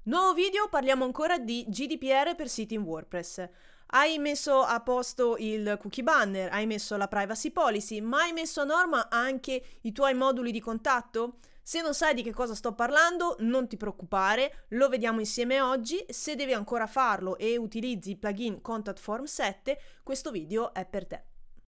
Nuovo video, parliamo ancora di GDPR per siti in WordPress. Hai messo a posto il cookie banner, hai messo la privacy policy, ma hai messo a norma anche i tuoi moduli di contatto? Se non sai di che cosa sto parlando, non ti preoccupare, lo vediamo insieme oggi. Se devi ancora farlo e utilizzi il plugin Contact Form 7, questo video è per te.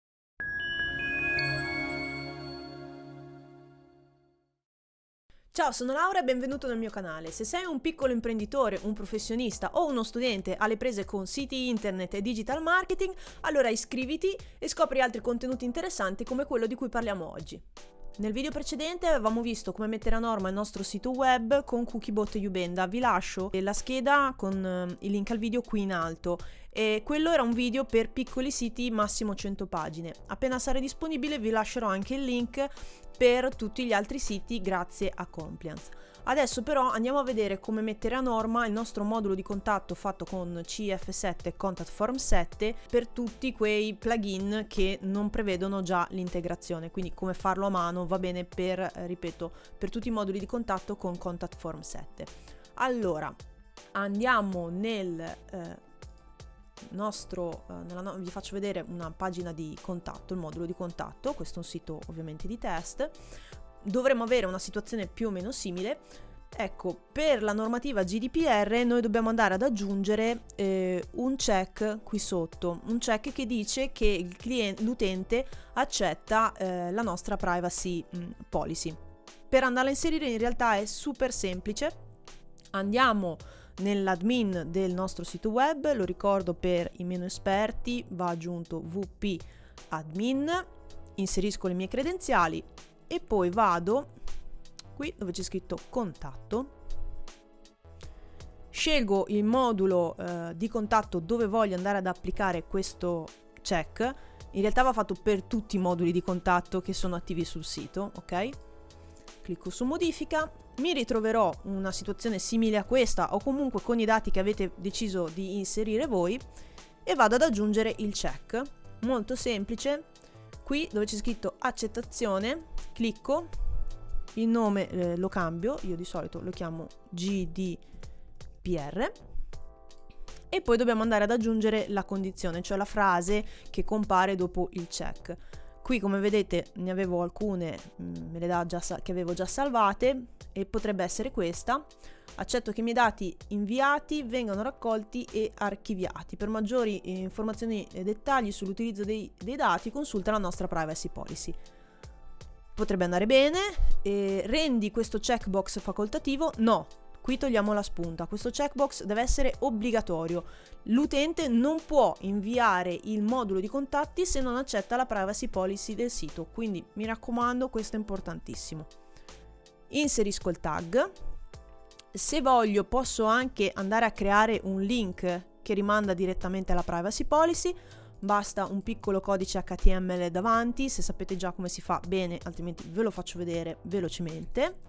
Ciao, sono Laura e benvenuto nel mio canale. Se sei un piccolo imprenditore, un professionista o uno studente alle prese con siti internet e digital marketing, allora iscriviti e scopri altri contenuti interessanti come quello di cui parliamo oggi. Nel video precedente avevamo visto come mettere a norma il nostro sito web con Cookiebot e Ubenda. Vi lascio la scheda con il link al video qui in alto. E quello era un video per piccoli siti, massimo 100 pagine. Appena sarà disponibile vi lascerò anche il link per tutti gli altri siti grazie a Compliance. Adesso però andiamo a vedere come mettere a norma il nostro modulo di contatto fatto con CF7 e Contact Form 7 per tutti quei plugin che non prevedono già l'integrazione, quindi come farlo a mano va bene per, ripeto, per tutti i moduli di contatto con Contact Form 7. Allora, andiamo nel vi faccio vedere una pagina di contatto, il modulo di contatto. Questo è un sito ovviamente di test. Dovremmo avere una situazione più o meno simile. Ecco, per la normativa GDPR noi dobbiamo andare ad aggiungere un check qui sotto, un check che dice che l'utente accetta la nostra privacy policy. Per andarla a inserire in realtà è super semplice. Andiamo nell'admin del nostro sito web, lo ricordo per i meno esperti, va aggiunto wp admin, inserisco le mie credenziali e poi vado qui dove c'è scritto contatto, scelgo il modulo di contatto dove voglio andare ad applicare questo check. In realtà va fatto per tutti i moduli di contatto che sono attivi sul sito, ok? Clicco su modifica, mi ritroverò una situazione simile a questa o comunque con i dati che avete deciso di inserire voi e vado ad aggiungere il check. Molto semplice, qui dove c'è scritto accettazione, clicco, il nome lo cambio, io di solito lo chiamo GDPR e poi dobbiamo andare ad aggiungere la condizione, cioè la frase che compare dopo il check. Qui come vedete ne avevo alcune, me le dà già che avevo già salvate e potrebbe essere questa. Accetto che i miei dati inviati vengano raccolti e archiviati. Per maggiori informazioni e dettagli sull'utilizzo dei dati consulta la nostra privacy policy. Potrebbe andare bene. Rendi questo checkbox facoltativo? No. Qui togliamo la spunta, questo checkbox deve essere obbligatorio. L'utente non può inviare il modulo di contatti se non accetta la privacy policy del sito, quindi mi raccomando, questo è importantissimo. Inserisco il tag. Se voglio posso anche andare a creare un link che rimanda direttamente alla privacy policy, basta un piccolo codice HTML davanti, se sapete già come si fa bene, altrimenti ve lo faccio vedere velocemente.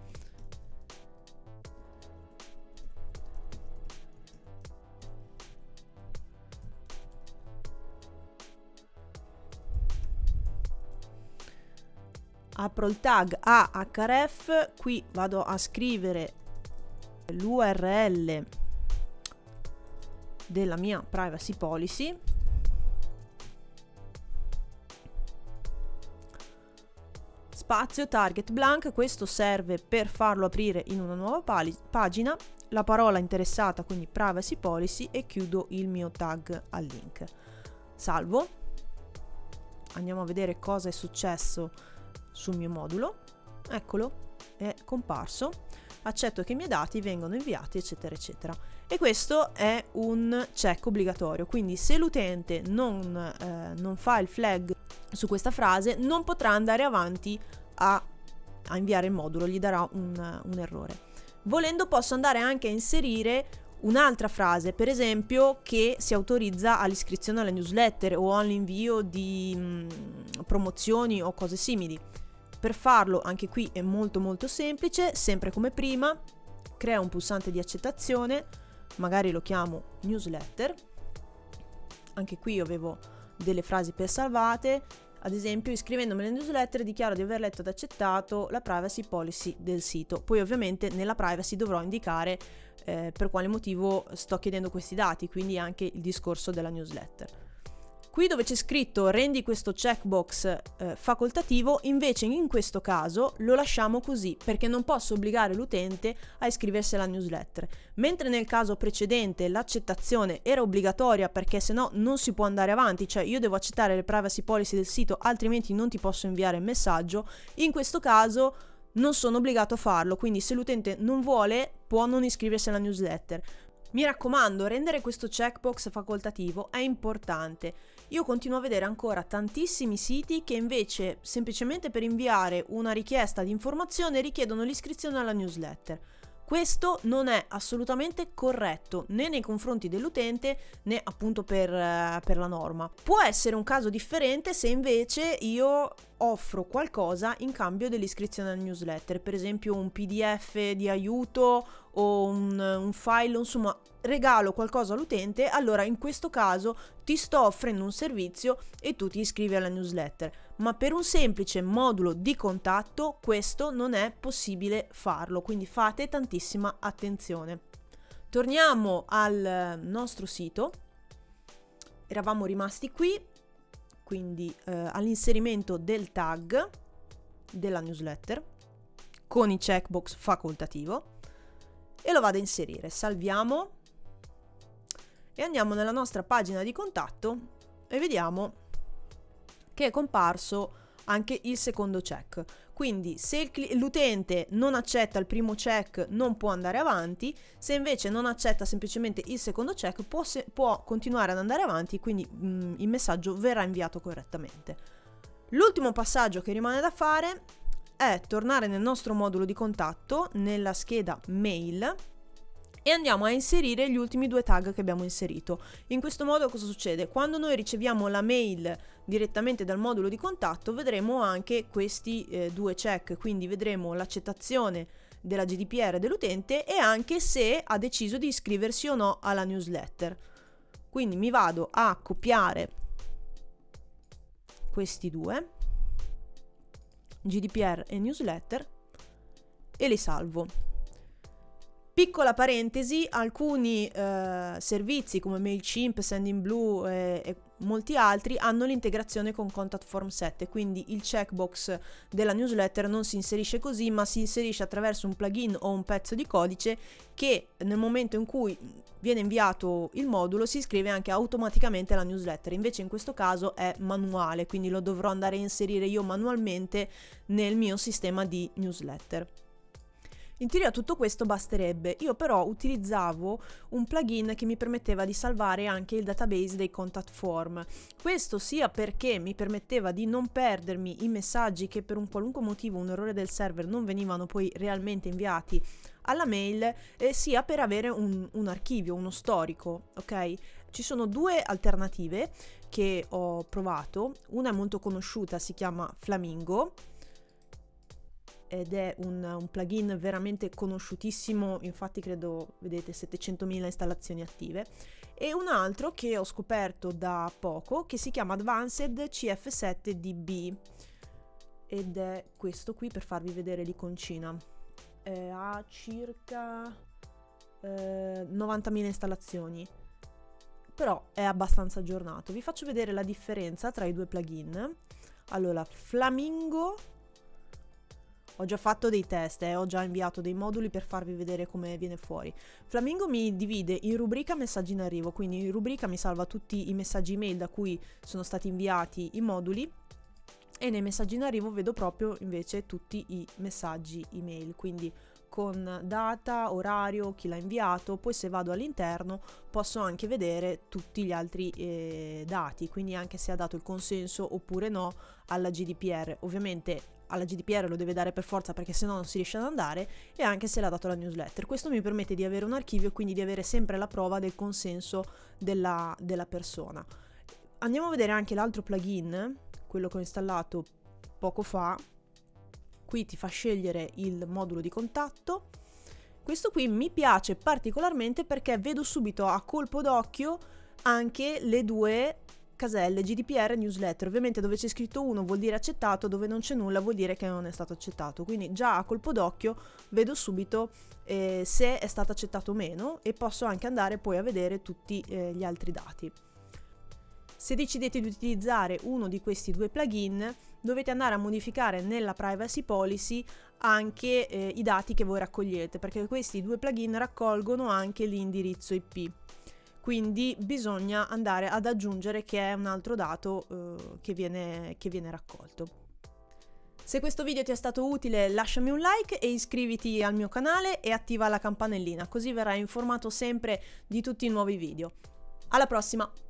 Apro il tag Ahref, qui vado a scrivere l'URL della mia privacy policy, spazio target blank, questo serve per farlo aprire in una nuova pagina, la parola interessata quindi privacy policy e chiudo il mio tag al link. Salvo, andiamo a vedere cosa è successo sul mio modulo, eccolo, è comparso, accetto che i miei dati vengano inviati eccetera eccetera, e questo è un check obbligatorio, quindi se l'utente non fa il flag su questa frase non potrà andare avanti a inviare il modulo, gli darà un errore. Volendo posso andare anche a inserire un'altra frase, per esempio che si autorizza all'iscrizione alla newsletter o all'invio di promozioni o cose simili. Per farlo anche qui è molto semplice, sempre come prima, crea un pulsante di accettazione, magari lo chiamo newsletter, anche qui io avevo delle frasi presalvate, ad esempio iscrivendomi alla newsletter dichiaro di aver letto ed accettato la privacy policy del sito. Poi ovviamente nella privacy dovrò indicare per quale motivo sto chiedendo questi dati, quindi anche il discorso della newsletter. Qui dove c'è scritto rendi questo checkbox facoltativo, invece in questo caso lo lasciamo così perché non posso obbligare l'utente a iscriversi alla newsletter. Mentre nel caso precedente l'accettazione era obbligatoria perché sennò non si può andare avanti, cioè io devo accettare le privacy policy del sito altrimenti non ti posso inviare il messaggio, in questo caso non sono obbligato a farlo, quindi se l'utente non vuole può non iscriversi alla newsletter. Mi raccomando, rendere questo checkbox facoltativo è importante. Io continuo a vedere ancora tantissimi siti che invece semplicemente per inviare una richiesta di informazione richiedono l'iscrizione alla newsletter. Questo non è assolutamente corretto né nei confronti dell'utente né appunto per la norma. Può essere un caso differente se invece io offro qualcosa in cambio dell'iscrizione alla newsletter, per esempio un PDF di aiuto o un file, insomma regalo qualcosa all'utente, allora in questo caso ti sto offrendo un servizio e tu ti iscrivi alla newsletter, ma per un semplice modulo di contatto questo non è possibile farlo, quindi fate tantissima attenzione. Torniamo al nostro sito, eravamo rimasti qui, quindi all'inserimento del tag della newsletter con il checkbox facoltativo e lo vado a inserire. Salviamo e andiamo nella nostra pagina di contatto e vediamo che è comparso anche il secondo check. Quindi se l'utente non accetta il primo check non può andare avanti, se invece non accetta semplicemente il secondo check può continuare ad andare avanti, quindi il messaggio verrà inviato correttamente. L'ultimo passaggio che rimane da fare è tornare nel nostro modulo di contatto, nella scheda mail, e andiamo a inserire gli ultimi due tag che abbiamo inserito. In questo modo cosa succede? Quando noi riceviamo la mail direttamente dal modulo di contatto vedremo anche questi due check, quindi vedremo l'accettazione della GDPR dell'utente e anche se ha deciso di iscriversi o no alla newsletter. Quindi mi vado a copiare questi due, GDPR e newsletter, e li salvo. Piccola parentesi, alcuni servizi come MailChimp, Sendinblue e molti altri hanno l'integrazione con Contact Form 7, quindi il checkbox della newsletter non si inserisce così, ma si inserisce attraverso un plugin o un pezzo di codice che nel momento in cui viene inviato il modulo si iscrive anche automaticamente alla newsletter. Invece in questo caso è manuale, quindi lo dovrò andare a inserire io manualmente nel mio sistema di newsletter. In teoria tutto questo basterebbe, io però utilizzavo un plugin che mi permetteva di salvare anche il database dei contact form. Questo sia perché mi permetteva di non perdermi i messaggi che per un qualunque motivo, un errore del server, non venivano poi realmente inviati alla mail, sia per avere un archivio, uno storico, ok? Ci sono due alternative che ho provato, una è molto conosciuta, si chiama Flamingo, ed è un plugin veramente conosciutissimo, infatti credo, vedete, 700.000 installazioni attive, e un altro che ho scoperto da poco che si chiama Advanced CF7DB ed è questo qui, per farvi vedere l'iconcina, ha circa 90.000 installazioni, però è abbastanza aggiornato. Vi faccio vedere la differenza tra i due plugin. Allora, Flamingo, ho già fatto dei test, ho già inviato dei moduli per farvi vedere come viene fuori. Flamingo mi divide in rubrica messaggi in arrivo, quindi in rubrica mi salva tutti i messaggi email da cui sono stati inviati i moduli, e nei messaggi in arrivo vedo proprio invece tutti i messaggi email, quindi con data, orario, chi l'ha inviato. Poi se vado all'interno posso anche vedere tutti gli altri dati, quindi anche se ha dato il consenso oppure no alla GDPR. Ovviamente alla GDPR lo deve dare per forza perché sennò non si riesce ad andare, e anche se l'ha dato la newsletter. Questo mi permette di avere un archivio e quindi di avere sempre la prova del consenso della persona. Andiamo a vedere anche l'altro plugin, quello che ho installato poco fa. Qui ti fa scegliere il modulo di contatto. Questo qui mi piace particolarmente perché vedo subito a colpo d'occhio anche le due caselle GDPR newsletter. Ovviamente dove c'è scritto 1 vuol dire accettato, dove non c'è nulla vuol dire che non è stato accettato, quindi già a colpo d'occhio vedo subito se è stato accettato o meno, e posso anche andare poi a vedere tutti gli altri dati. Se decidete di utilizzare uno di questi due plugin, dovete andare a modificare nella privacy policy anche i dati che voi raccogliete, perché questi due plugin raccolgono anche l'indirizzo IP. Quindi bisogna andare ad aggiungere che è un altro dato che viene raccolto. Se questo video ti è stato utile, lasciami un like e iscriviti al mio canale e attiva la campanellina, così verrai informato sempre di tutti i nuovi video. Alla prossima!